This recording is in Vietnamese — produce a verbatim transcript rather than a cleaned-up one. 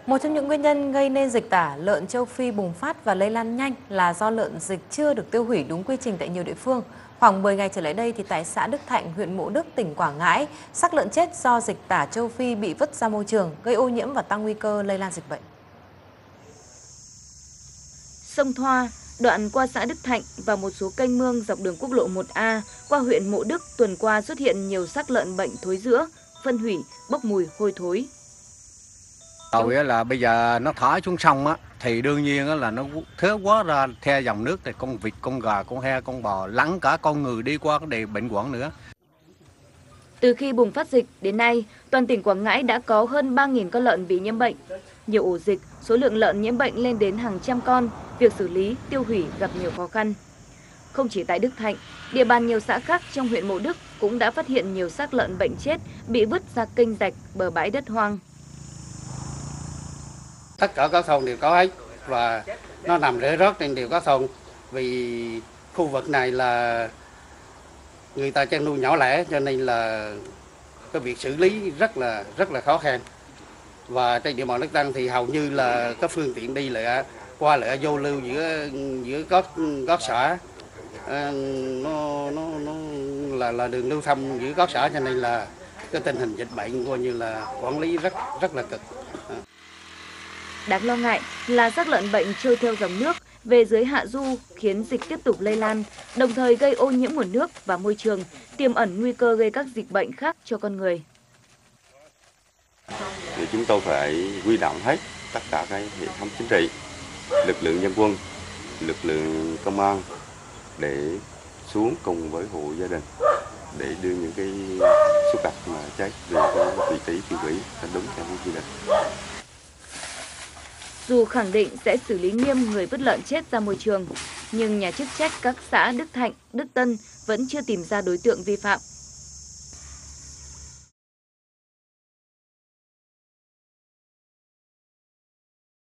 Một trong những nguyên nhân gây nên dịch tả lợn châu Phi bùng phát và lây lan nhanh là do lợn dịch chưa được tiêu hủy đúng quy trình tại nhiều địa phương. Khoảng mười ngày trở lại đây thì tại xã Đức Thạnh, huyện Mộ Đức, tỉnh Quảng Ngãi, xác lợn chết do dịch tả châu Phi bị vứt ra môi trường, gây ô nhiễm và tăng nguy cơ lây lan dịch bệnh. Sông Thoa, đoạn qua xã Đức Thạnh và một số kênh mương dọc đường quốc lộ một A qua huyện Mộ Đức tuần qua xuất hiện nhiều xác lợn bệnh thối rữa, phân hủy, bốc mùi hôi thối. Rồi là bây giờ nó thả xuống sông á thì đương nhiên là nó thiếu quá ra theo dòng nước thì con vịt, con gà, con heo, con bò lẫn cả con người đi qua cái đề bệnh quản nữa. Từ khi bùng phát dịch đến nay, toàn tỉnh Quảng Ngãi đã có hơn ba nghìn con lợn bị nhiễm bệnh. Nhiều ổ dịch, số lượng lợn nhiễm bệnh lên đến hàng trăm con, việc xử lý, tiêu hủy gặp nhiều khó khăn. Không chỉ tại Đức Thạnh, địa bàn nhiều xã khác trong huyện Mộ Đức cũng đã phát hiện nhiều xác lợn bệnh chết bị vứt ra kênh rạch, bờ bãi đất hoang. Tất cả các thôn đều có hết và nó nằm rễ rớt trên đều các thôn, vì khu vực này là người ta chăn nuôi nhỏ lẻ cho nên là cái việc xử lý rất là rất là khó khăn. Và trên địa bàn Đức Tăng thì hầu như là các phương tiện đi lại qua lại vô lưu giữa giữa các các xã, à, nó nó nó là là đường lưu thông giữa các xã cho nên là cái tình hình dịch bệnh coi như là quản lý rất rất là cực. Đáng lo ngại là xác lợn bệnh trôi theo dòng nước về dưới hạ du khiến dịch tiếp tục lây lan, đồng thời gây ô nhiễm nguồn nước và môi trường, tiềm ẩn nguy cơ gây các dịch bệnh khác cho con người. Thì chúng tôi phải huy động hết tất cả cái hệ thống chính trị, lực lượng dân quân, lực lượng công an để xuống cùng với hộ gia đình để đưa những cái súc vật mà chết về cái vị trí tiêu hủy theo đúng theo quy định. Dù khẳng định sẽ xử lý nghiêm người vứt lợn chết ra môi trường, nhưng nhà chức trách các xã Đức Thạnh, Đức Tân vẫn chưa tìm ra đối tượng vi phạm.